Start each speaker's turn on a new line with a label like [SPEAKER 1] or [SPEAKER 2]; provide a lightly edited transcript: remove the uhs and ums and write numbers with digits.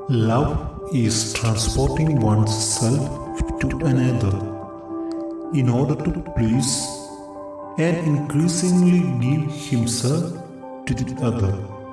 [SPEAKER 1] Love is transporting oneself to another in order to please and increasingly give himself to the other.